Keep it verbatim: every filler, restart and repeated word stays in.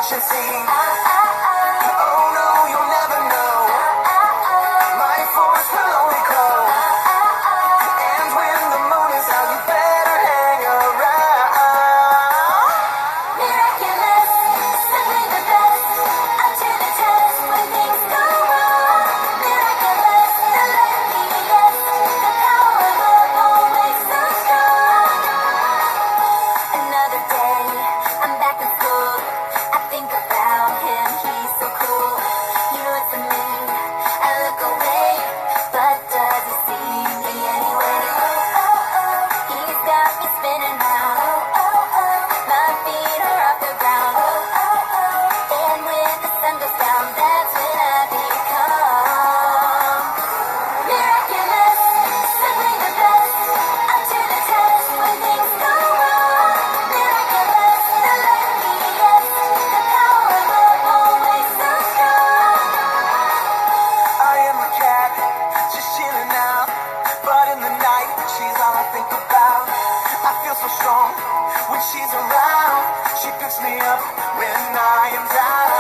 watch and see. Oh no, you'll never know. My force will only grow. And when the moon is out, you better hang around. Miraculous, simply the best. Up to the test when things go wrong. Miraculous, the letter B, yes. The power of love always so strong. Another day, I'm back in school. I think about him, he's so cool. He looks at me, I look away, but does he see me anyway? Oh, oh, oh, he's got me spinning round. Oh, oh, oh, my feet are off the ground. Oh, oh, oh, and when the sun goes down, that's when I become miraculous, simply the best. Up to the test when things go wrong. Miraculous, the letter B, yes. The power of love always so strong. I am a cat, just chilling out. But in the night, she's all I think about. I feel so strong when she's around. She picks me up when I am down.